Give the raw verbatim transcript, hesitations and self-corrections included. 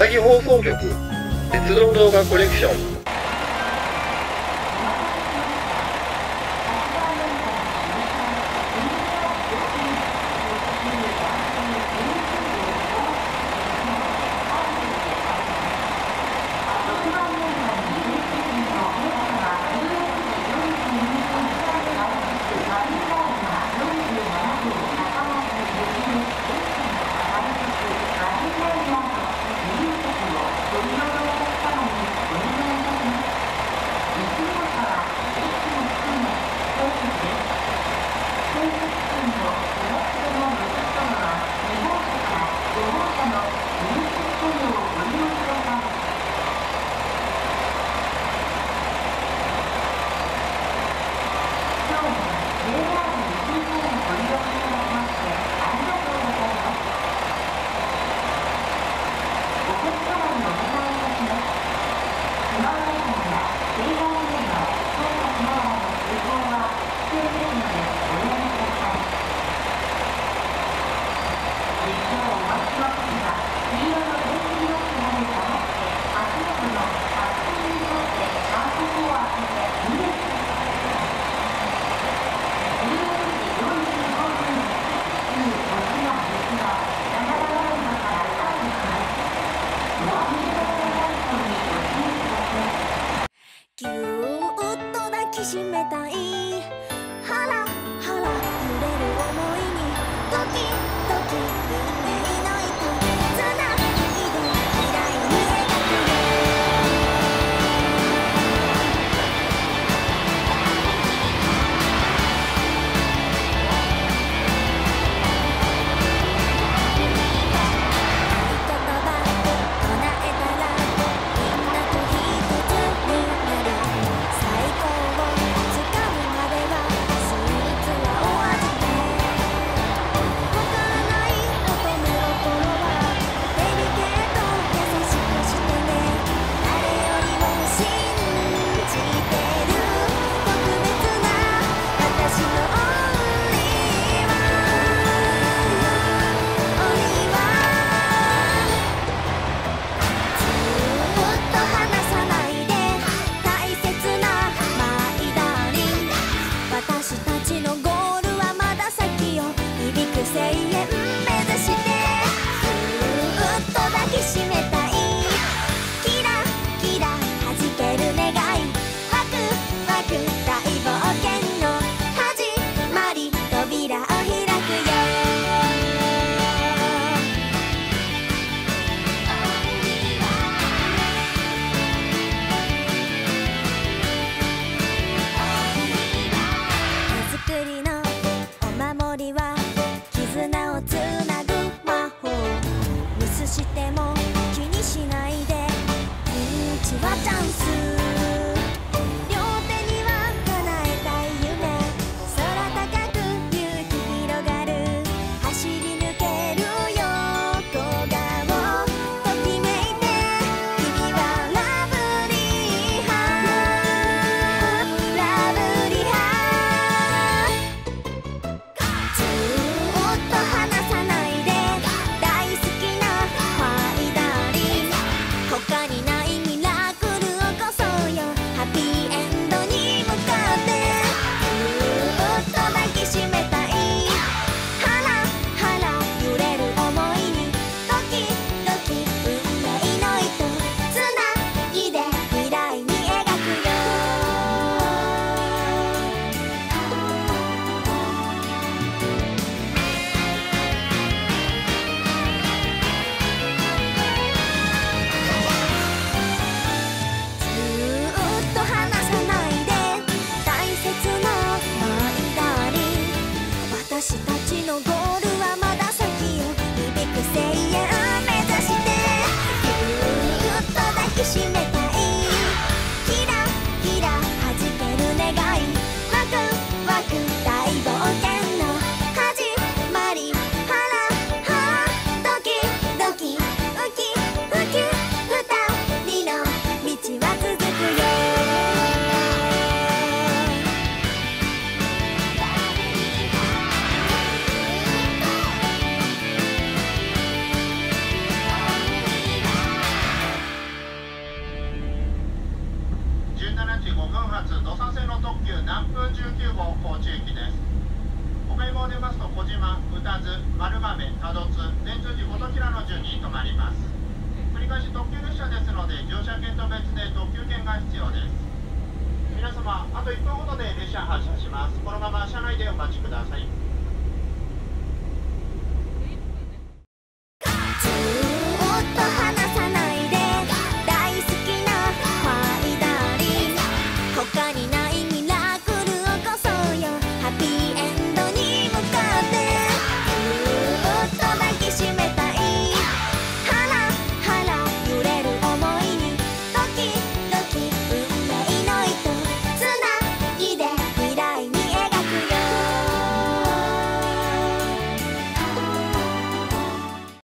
宮城放送局鉄道動画コレクション。 他にないミラクルをこそ土佐線の特急南風じゅうきゅうごう高知行きです。お買い物を出ますと小島、宇多津、丸亀、多度津、善通寺、琴平の順に停まります。繰り返し特急列車ですので乗車券と別で特急券が必要です。皆様、あといっぷんほどで列車発車します。このまま車内でお待ちください。